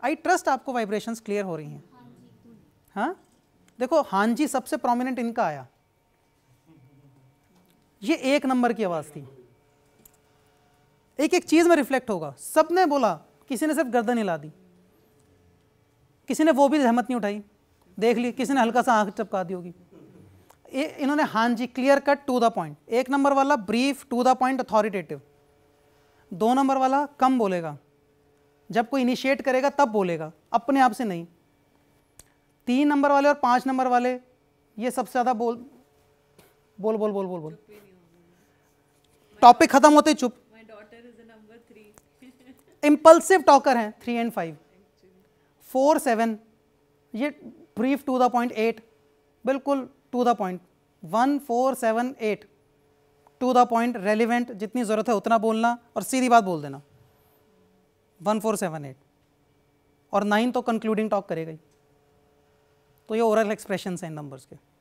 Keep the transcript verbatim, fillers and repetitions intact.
आई trust आपको vibrations clear हो रही हैं। हाँ देखो हाँ जी सबसे प्रोमिनेंट इनका आया, ये एक नंबर की आवाज थी, एक एक चीज में रिफ्लेक्ट होगा। सबने बोला, किसी ने सिर्फ गर्दन हिला दी, किसी ने वो भी जहमत नहीं उठाई, देख ली, किसी ने हल्का सा आंख चपका दी होगी। इन्होंने हाँ जी clear cut to the point. एक नंबर वाला brief to the point authoritative, दो नंबर वाला कम बोलेगा, जब कोई इनिशिएट करेगा तब बोलेगा, अपने आप से नहीं। तीन नंबर वाले और पांच नंबर वाले ये सबसे ज्यादा बोल बोल बोल बोल बोल बोल टॉपिक खत्म होते ही चुप। इंपल्सिव टॉकर हैं three and five. Four seven ये brief to the point. Eight बिल्कुल to the point. One four seven eight to the point, relevant, जितनी जरूरत है उतना बोलना और सीधी बात बोल देना। वन फोर सेवन एट और नाइन तो कंक्लूडिंग टॉक करेगा ही। तो ये ओरल एक्सप्रेशन हैं इन नंबर्स के।